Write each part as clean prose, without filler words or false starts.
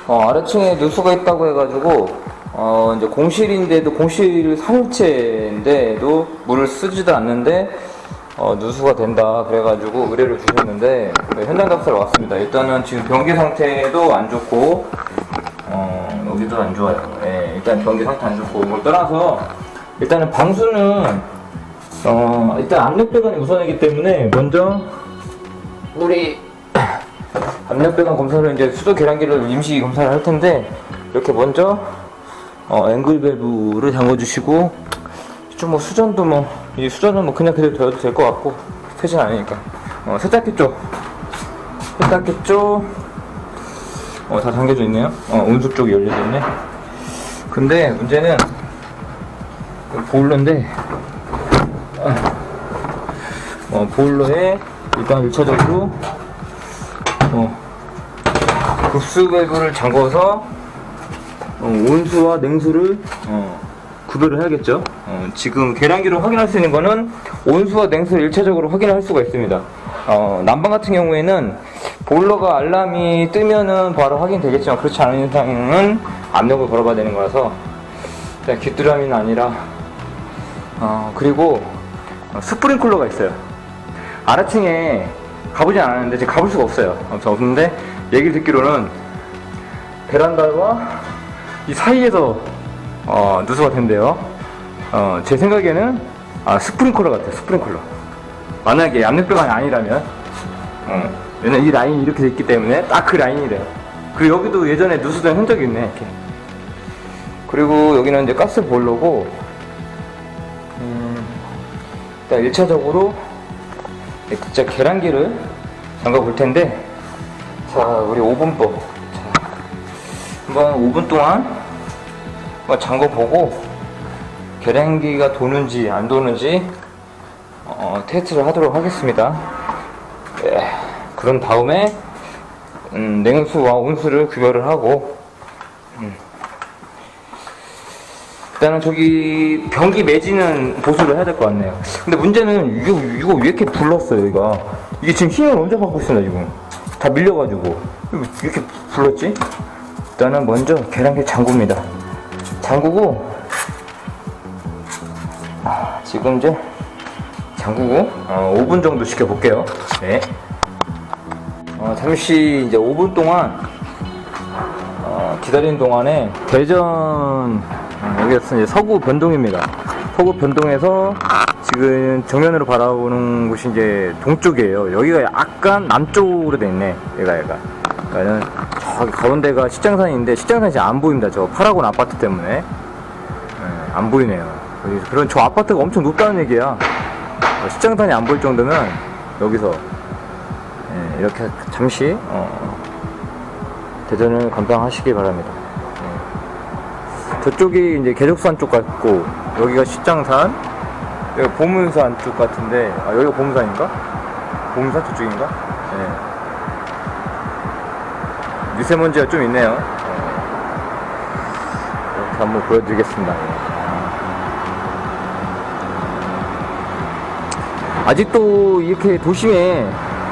아래층에 누수가 있다고 해가지고 이제 공실인데도 공실 상체인데도 물을 쓰지도 않는데 누수가 된다 그래가지고 의뢰를 주셨는데 현장 답사로 왔습니다. 일단은 지금 변기 상태도 안 좋고 여기도 안 좋아요. 네, 일단 변기 상태 안 좋고 이걸 떠나서 일단은 방수는 일단 압력배관이 우선이기 때문에 먼저 우리 압력배관 검사를 이제 수도 계량기를 임시 검사를 할 텐데 이렇게 먼저 앵글 밸브를 잠궈주시고 좀 뭐 수전도 이 수전은 그냥 그대로 둬도 될 것 같고 세진 않으니까 세탁기 쪽 다 잠겨져 있네요. 온수 쪽이 열려져 있네. 근데 문제는 보일러인데 보일러에 일단 1차적으로 급수 밸브를 잠궈서 온수와 냉수를 구별을 해야겠죠. 지금 계량기로 확인할 수 있는 거는 온수와 냉수를 1차적으로 확인할 수가 있습니다. 난방 같은 경우에는 보일러가 알람이 뜨면은 바로 확인되겠지만 그렇지 않은 이상은 압력을 걸어봐야 되는 거라서 일단 귀뚜라미는 아니라 그리고 스프링클러가 있어요. 아래층에 가보진 않았는데 제가 가볼 수가 없어요. 없는데 얘기를 듣기로는 베란다와 이 사이에서 누수가 된대요. 제 생각에는 스프링클러 같아요. 스프링클러. 만약에 압력배관이 아니라면 왜냐면 이 라인이 이렇게 돼 있기 때문에 딱 그 라인이래요. 그리고 여기도 예전에 누수된 흔적이 있네 이렇게. 그리고 여기는 이제 가스 보일러고 일단 1차적으로 진짜 계량기를 잠가 볼 텐데, 자 우리 오븐법 한번 5분 동안 잠궈 보고 계량기가 도는지 안 도는지 테스트를 하도록 하겠습니다. 그런 다음에 냉수와 온수를 구별을 하고 일단은 저기 변기 매지는 보수를 해야 될 것 같네요. 근데 문제는 이거 왜 이렇게 불렀어요. 이게 지금 힘을 엄청 받고 있습니다. 지금 다 밀려가지고 왜 이렇게 불렀지? 일단은 먼저 계량기 잠굽니다. 잠그고 지금 이제 잠그고 5분 정도 지켜볼게요. 네. 잠시 이제 5분 동안 기다리는 동안에 대전 여기가 이제 서구 변동입니다. 서구 변동에서 지금 정면으로 바라보는 곳이 이제 동쪽이에요. 여기가 약간 남쪽으로 돼 있네. 얘가. 그러니까는 저기 가운데가 시장산인데 시장산이 잘 안 보입니다. 저 파라곤 아파트 때문에 안 보이네요. 그런 저 아파트가 엄청 높다는 얘기야. 시장산이 안 보일 정도면 여기서 이렇게 잠시 대전을 감상하시기 바랍니다. 저쪽이 이제 계족산 쪽 같고 여기가 시장산, 여기가 보문산 쪽 같은데 여기가 보문산인가? 보문산 저쪽인가? 네. 미세먼지가 좀 있네요. 이렇게 한번 보여드리겠습니다. 아직도 이렇게 도심에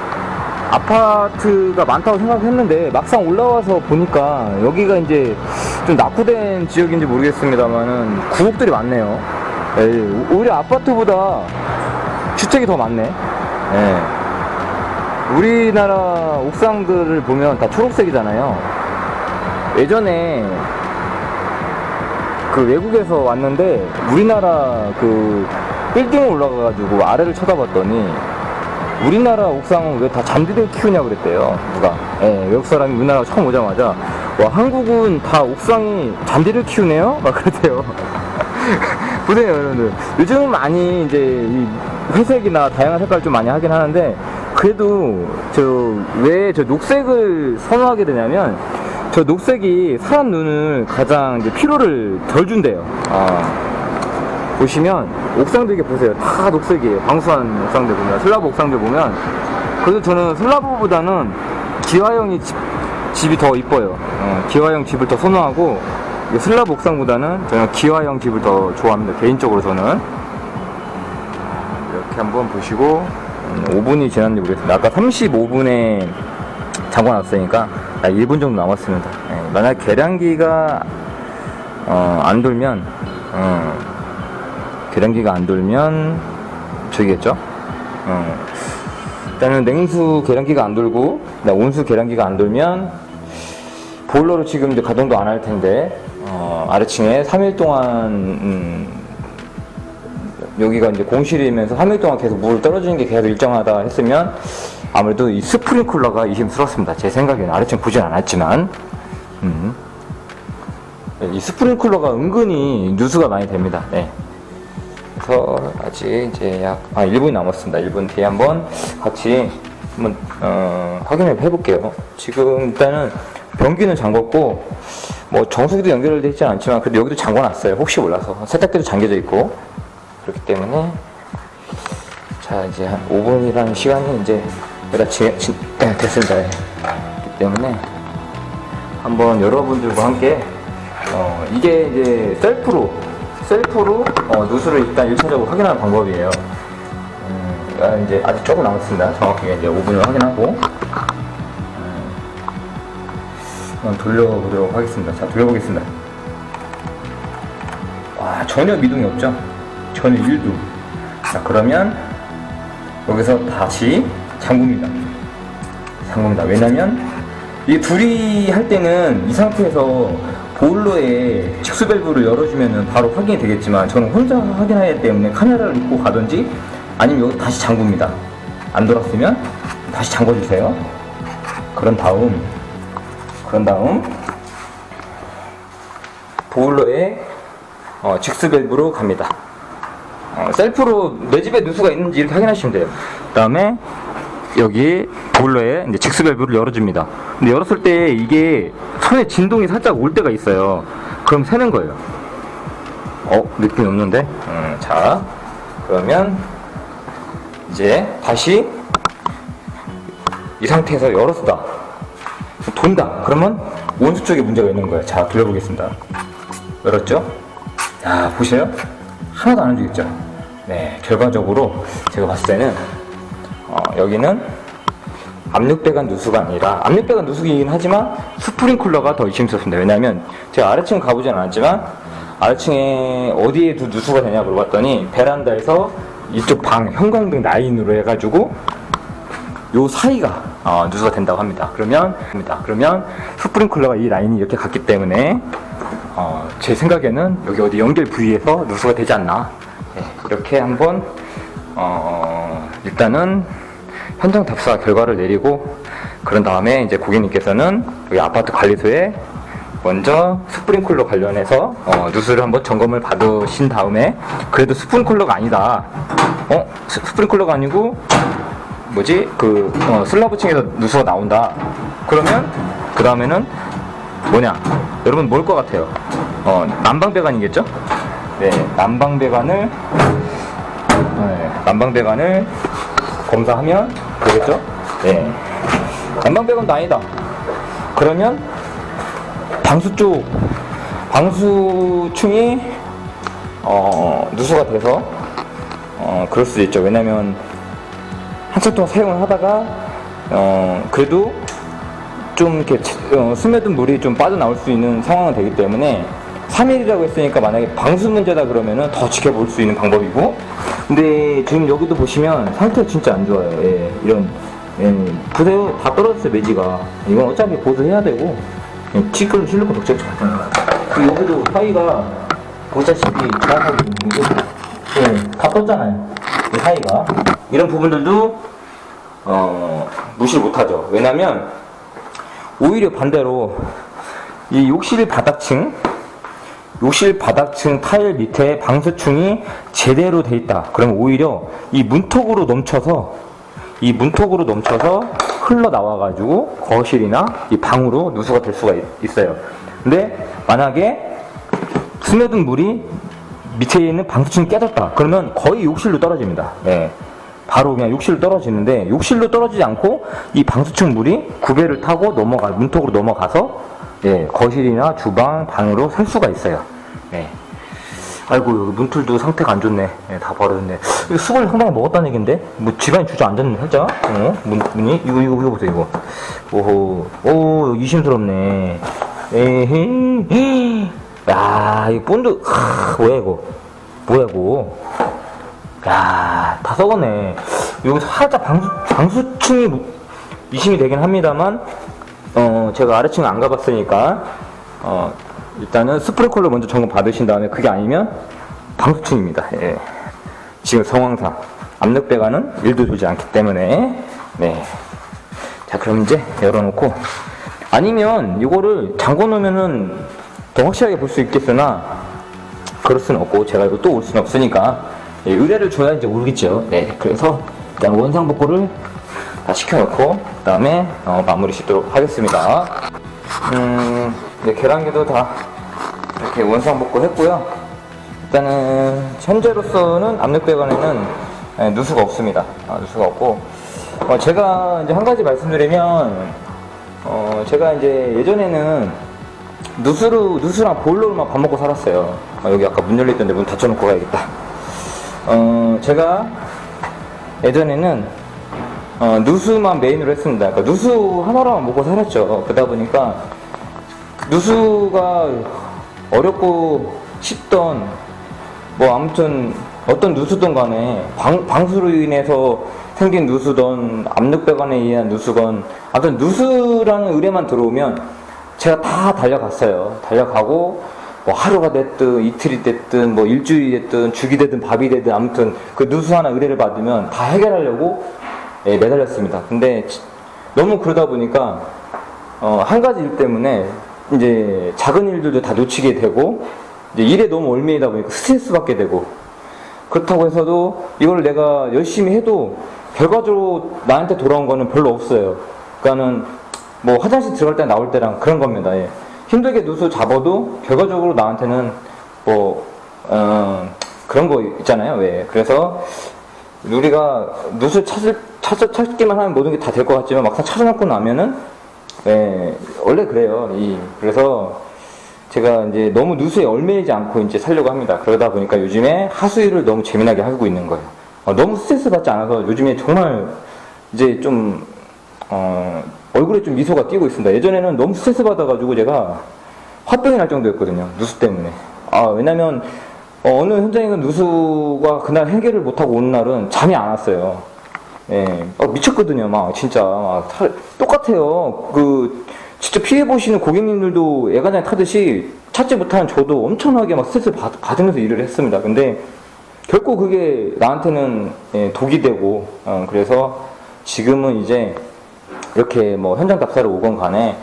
아파트가 많다고 생각했는데 막상 올라와서 보니까 여기가 이제 좀 낙후된 지역인지 모르겠습니다만은 구옥들이 많네요. 오히려 아파트보다 주택이 더 많네. 우리나라 옥상들을 보면 다 초록색이잖아요. 예전에 그 외국에서 왔는데 우리나라 그 빌딩에 올라가가지고 아래를 쳐다봤더니 우리나라 옥상은 왜 다 잔디를 키우냐 그랬대요. 누가 외국 사람이 우리나라 처음 오자마자 와 한국은 다 옥상이 잔디를 키우네요? 막 그랬대요. 보세요 여러분들, 요즘은 많이 이제 이 회색이나 다양한 색깔 좀 많이 하긴 하는데 그래도 왜 저 녹색을 선호하게 되냐면 저 녹색이 사람 눈을 가장 이제 피로를 덜 준대요. 보시면 옥상들 이렇게 보세요. 다 녹색이에요. 방수한 옥상들 보면, 슬라브 옥상들 보면. 그래서 저는 슬라브보다는 기와형이 집이 더 이뻐요. 기와형 집을 더 선호하고 슬라브 옥상보다는 저는 기와형 집을 더 좋아합니다. 개인적으로 저는. 이렇게 한번 보시고 5분이 지났는지 모르겠습니다. 아까 35분에 잠궈놨으니까 1분 정도 남았습니다. 예, 만약 계량기가 안 돌면 계량기가 안 돌면 저기겠죠. 일단은 냉수 계량기가 안 돌고 온수 계량기가 안 돌면 보일러로 지금 이제 가동도 안 할 텐데 아래층에 3일 동안 여기가 이제 공실이면서 3일 동안 계속 물 떨어지는 게 계속 일정하다 했으면 아무래도 이 스프링클러가 의심스럽습니다. 제 생각에는 아래층 보진 않았지만 이 스프링클러가 은근히 누수가 많이 됩니다. 네. 그래서 아직 이제 약 1분이 남았습니다. 1분 뒤에 한번 같이 한번 확인을 해볼게요. 지금 일단은 변기는 잠궜고 뭐 정수기도 연결되어 있지 않지만 그래도 여기도 잠궈놨어요. 혹시 몰라서 세탁기도 잠겨져 있고 그렇기 때문에 자 이제 한 5분이라는 시간이 이제 됐습니다. 그렇기 때문에 한번 여러분들과 함께 이게 이제 셀프로 누수를 일단 1차적으로 확인하는 방법이에요. 이제 아직 조금 남았습니다. 정확하게 이제 5분을 확인하고 한번 돌려보도록 하겠습니다. 자, 돌려보겠습니다. 와, 전혀 미동이 없죠? 전혀 1도. 자, 그러면 여기서 다시 잠굽니다. 왜냐면 이 둘이 할 때는 이 상태에서 보일러에 직수 밸브를 열어주면 바로 확인이 되겠지만 저는 혼자 확인해야 하기 때문에 카메라를 입고 가든지 아니면 여기 다시 잠굽니다. 안 돌았으면 다시 잠궈주세요. 그런 다음 보일러에 직수 밸브로 갑니다. 셀프로 내 집에 누수가 있는지 이렇게 확인하시면 돼요. 그 다음에 여기 보일러에 이제 직수 밸브를 열어줍니다. 근데 열었을 때 이게 손에 진동이 살짝 올 때가 있어요. 그럼 새는 거예요. 느낌이 없는데? 자, 그러면 이제 다시 이 상태에서 열었다. 돈다. 그러면 온수 쪽에 문제가 있는 거예요. 자, 돌려보겠습니다. 열었죠? 자, 보세요. 하나도 안 움직였죠? 네, 결과적으로 제가 봤을 때는 여기는 압력배관 누수가 아니라 압력배관 누수이긴 하지만 스프링클러가 더 의심스럽습니다. 왜냐하면 제가 아래층 가보진 않았지만 아래층에 어디에 누수가 되냐 물어봤더니 베란다에서 이쪽 방 형광등 라인으로 해가지고 요 사이가 누수가 된다고 합니다. 그러면 스프링클러가 이 라인이 이렇게 갔기 때문에 제 생각에는 여기 어디 연결 부위에서 누수가 되지 않나. 네, 이렇게 한번 일단은 현장 답사 결과를 내리고 그런 다음에 이제 고객님께서는 여기 아파트 관리소에 먼저 스프링클러 관련해서 누수를 한번 점검을 받으신 다음에 그래도 스프링클러가 아니다. 스프링클러가 아니고 뭐지? 슬라브층에서 누수가 나온다. 그러면 그 다음에는 뭐냐? 여러분 뭘 것 같아요? 난방배관이겠죠? 네, 난방배관을 검사하면 되겠죠? 네. 난방배관도 아니다. 그러면 방수층이 누수가 돼서 그럴 수도 있죠. 왜냐면 한참 동안 사용을 하다가 그래도 좀 이렇게 스며든 물이 좀 빠져나올 수 있는 상황은 되기 때문에 3일이라고 했으니까 만약에 방수 문제다 그러면은 더 지켜볼 수 있는 방법이고, 근데 지금 여기도 보시면 상태가 진짜 안 좋아요. 예, 이런 보세요, 다 떨어졌어요. 매지가. 이건 어차피 보수해야 되고 치클 실리콘 독재적 같잖아요. 그리고 여기도 사이가 보시다시피 정확하게 다 떴잖아요. 이 사이가 이런 부분들도 무시를 못하죠. 왜냐면 오히려 반대로 이 욕실 바닥층 타일 밑에 방수층이 제대로 돼 있다. 그럼 오히려 이 문턱으로 넘쳐서 흘러나와가지고 거실이나 이 방으로 누수가 될 수가 있어요. 근데 만약에 스며든 물이 밑에 있는 방수층이 깨졌다. 그러면 거의 욕실로 떨어집니다. 네. 바로 그냥 욕실로 떨어지는데, 욕실로 떨어지지 않고 이 방수층 물이 구배를 타고 문턱으로 넘어가서 예, 거실이나 주방, 방으로 셀 수가 있어요. 네. 아이고, 여기 문틀도 상태가 안 좋네. 네, 다 버렸네. 이거 수건을 상당히 먹었다는 얘긴데? 뭐 집안이 주저앉았네, 살짝. 문이? 이거 보세요, 이거. 오호. 오, 의심스럽네. 에헤이. 야, 이 본드, 뭐야, 이거. 뭐야, 이거. 야, 다 썩었네. 여기 살짝 방수층이 의심이 되긴 합니다만, 제가 아래층 안 가봤으니까, 일단은 스프링클러 먼저 점검 받으신 다음에 그게 아니면 방수층입니다. 예. 지금 상황상 압력 배관은 1도 돌지 않기 때문에 네. 자, 그럼 이제 열어놓고 아니면 이거를 잠궈 놓으면은 더 확실하게 볼 수 있겠으나 그럴 수는 없고 제가 이거 또 올 수는 없으니까 예, 의뢰를 줘야 이제 오르겠죠. 네. 그래서 일단 원상 복구를 다 시켜놓고 그 다음에 마무리 짓도록 하겠습니다. 네, 계란기도 다 이렇게 원상 복구했고요. 일단은 현재로서는 압력 배관에는 누수가 없습니다. 누수가 없고 제가 이제 한 가지 말씀드리면 제가 이제 예전에는 누수랑 보일러로만 밥 먹고 살았어요. 여기 아까 문 열려있던데 문 닫혀놓고 가야겠다. 제가 예전에는 누수만 메인으로 했습니다. 그러니까 누수 하나로만 먹고 살았죠. 그러다 보니까 누수가 어렵고 쉽던 뭐 아무튼 어떤 누수든 간에 방수로 인해서 생긴 누수든 압력 배관에 의한 누수건 아무튼 누수라는 의뢰만 들어오면 제가 다 달려갔어요. 달려가고 뭐 하루가 됐든 이틀이 됐든 뭐 일주일이 됐든 죽이 되든 밥이 되든 아무튼 그 누수 하나 의뢰를 받으면 다 해결하려고 매달렸습니다. 근데 너무 그러다 보니까 한 가지 일 때문에 이제 작은 일들도 다 놓치게 되고 이제 일에 너무 얽매이다 보니까 스트레스 받게 되고 그렇다고 해서도 이걸 내가 열심히 해도 결과적으로 나한테 돌아온 거는 별로 없어요. 그러니까는 뭐 화장실 들어갈 때 나올 때랑 그런 겁니다. 예. 힘들게 누수 잡아도 결과적으로 나한테는 뭐 그런 거 있잖아요. 왜? 그래서 우리가 누수 찾기만 하면 모든 게 다 될 것 같지만 막상 찾아놓고 나면은 원래 그래요. 그래서 제가 이제 너무 누수에 얽매이지 않고 이제 살려고 합니다. 그러다 보니까 요즘에 하수일을 너무 재미나게 하고 있는 거예요. 너무 스트레스 받지 않아서 요즘에 정말 이제 좀 얼굴에 좀 미소가 띄고 있습니다. 예전에는 너무 스트레스 받아가지고 제가 화병이 날 정도였거든요. 누수 때문에. 왜냐면 어느 현장에서 누수가 그날 해결을 못하고 온 날은 잠이 안 왔어요. 예, 미쳤거든요. 막 진짜 막 똑같아요. 직접 피해보시는 고객님들도 애가장에 타듯이 찾지 못하는 저도 엄청나게 막 스트레스 받으면서 일을 했습니다. 근데 결코 그게 나한테는 독이 되고 그래서 지금은 이제 이렇게 뭐 현장 답사를 오건 간에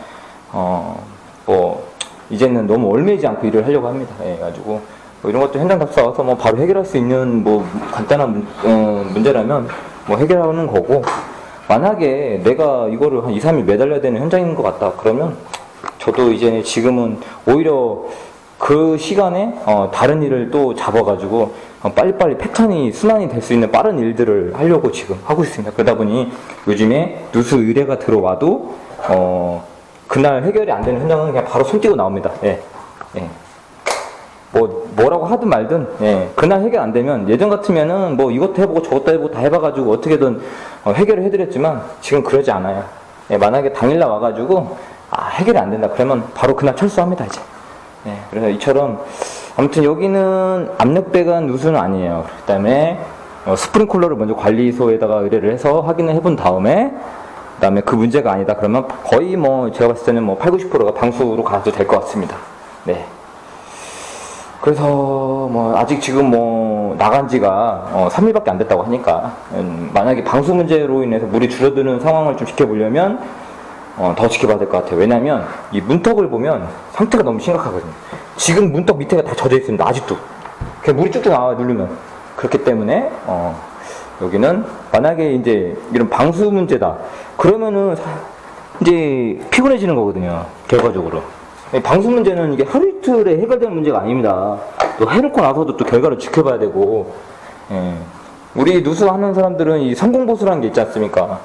뭐 이제는 너무 얽매이지 않고 일을 하려고 합니다. 가지고 뭐 이런 것도 현장 답사 와서 뭐 바로 해결할 수 있는 뭐 간단한 문제라면 뭐 해결하는 거고, 만약에 내가 이거를 한 2, 3일 매달려야 되는 현장인 것 같다 그러면 저도 이제 지금은 오히려 그 시간에 다른 일을 또 잡아가지고 빨리빨리 패턴이 순환이 될 수 있는 빠른 일들을 하려고 지금 하고 있습니다. 그러다 보니 요즘에 누수 의뢰가 들어와도 그날 해결이 안 되는 현장은 그냥 바로 손 띄고 나옵니다. 뭐라고 하든 말든, 그날 해결 안 되면, 예전 같으면은 뭐 이것도 해보고 저것도 해보고 다 해봐가지고 어떻게든 해결을 해드렸지만, 지금 그러지 않아요. 만약에 당일날 와가지고, 해결이 안 된다. 그러면 바로 그날 철수합니다, 이제. 그래서 이처럼, 아무튼 여기는 압력배관 누수는 아니에요. 그 다음에, 스프링클러를 먼저 관리소에다가 의뢰를 해서 확인을 해본 다음에, 그 다음에 그 문제가 아니다. 그러면 거의 뭐, 제가 봤을 때는 뭐 80, 90%가 방수로 가도 될 것 같습니다. 그래서 뭐 아직 지금 뭐 나간 지가 3일밖에 안 됐다고 하니까 만약에 방수 문제로 인해서 물이 줄어드는 상황을 좀 지켜보려면 더 지켜봐야 될 것 같아요. 왜냐면 이 문턱을 보면 상태가 너무 심각하거든요. 지금 문턱 밑에가 다 젖어 있습니다. 아직도 그냥 물이 쭉쭉 나와요. 누르면. 그렇기 때문에 여기는 만약에 이제 이런 방수 문제다 그러면은 이제 피곤해지는 거거든요. 결과적으로. 방수 문제는 이게 하루 이틀에 해결되는 문제가 아닙니다. 또 해놓고 나서도 또 결과를 지켜봐야 되고, 우리 누수하는 사람들은 이 성공보수라는 게 있지 않습니까?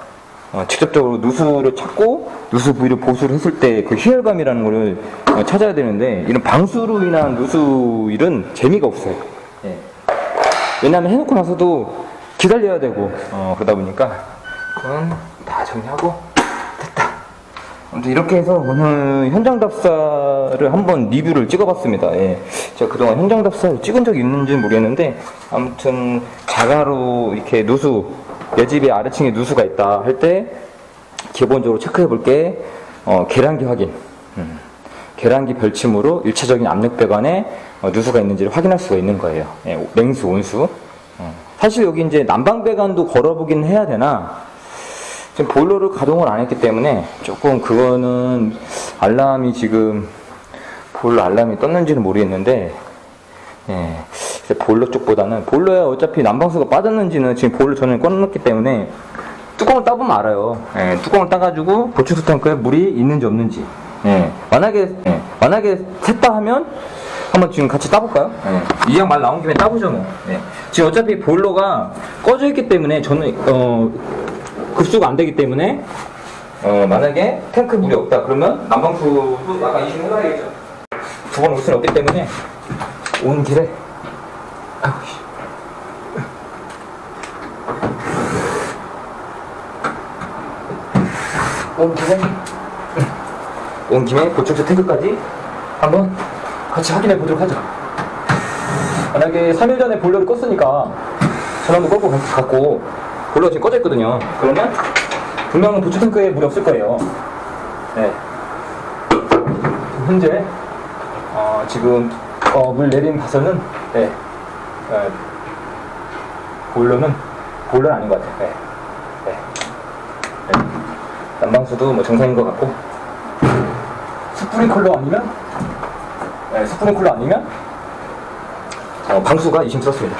직접적으로 누수를 찾고 누수 부위를 보수를 했을 때 그 희열감이라는 거를 찾아야 되는데, 이런 방수로 인한 누수일은 재미가 없어요. 예. 왜냐하면 해놓고 나서도 기다려야 되고 그러다 보니까 그건 다 정리하고 됐다. 아무튼 이렇게 해서 오늘 현장 답사를 한번 리뷰를 찍어봤습니다. 예. 제가 그동안 현장 답사를 찍은 적이 있는지는 모르겠는데, 아무튼 자가로 이렇게 누수, 내 집에 아래층에 누수가 있다 할 때 기본적으로 체크해 볼 게 계량기 확인. 계량기 별침으로 1차적인 압력배관에 누수가 있는지를 확인할 수가 있는 거예요. 예, 냉수, 온수. 사실 여기 이제 난방배관도 걸어보긴 해야 되나, 지금 보일러를 가동을 안 했기 때문에 조금 그거는 알람이 지금 보일러 알람이 떴는지는 모르겠는데, 예, 보일러 쪽보다는, 보일러에 어차피 난방수가 빠졌는지는 지금 보일러 전원을 꺼놓았기 때문에 뚜껑을 따보면 알아요. 예, 뚜껑을 따가지고 보충수 탱크에 물이 있는지 없는지. 예, 만약에 샜다 하면 한번 지금 같이 따볼까요? 예, 이왕 말 나온 김에 따보죠 뭐. 예, 지금 어차피 보일러가 꺼져 있기 때문에 저는 급수가 안 되기 때문에 만약에 탱크 물이 없다 그러면 난방수도 약간 이식해놔야겠죠. 두 번 올 수는 없기 때문에 오는 길에 온 김에 보충수 탱크까지 한번 같이 확인해 보도록 하죠. 만약에 3일 전에 보일러를 껐으니까 전원도 껐고 갖고 보일러가 지금 꺼져 있거든요. 그러면 분명히 보충 탱크에 물이 없을 거예요. 네. 현재 지금 물 내림 봐서는 네. 보일러는 아닌 것 같아요. 네. 네. 네. 난방수도 뭐 정상인 것 같고, 스프링클러 아니면 방수가 의심스럽습니다.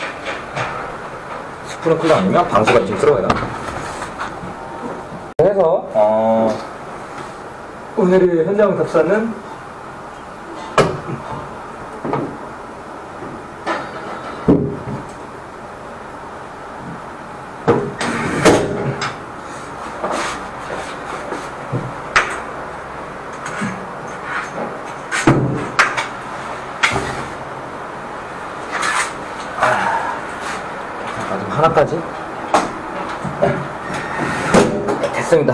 스프링클러 아니면 방수가 의심스러워요. 그래서 오늘의 현장 답사는 하나까지 됐습니다.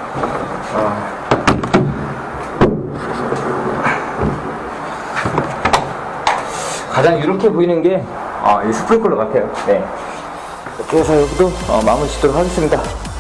가장 이렇게 보이는 게 이 스프링클러 같아요. 네. 그래서 여기도 마무리 짓도록 하겠습니다.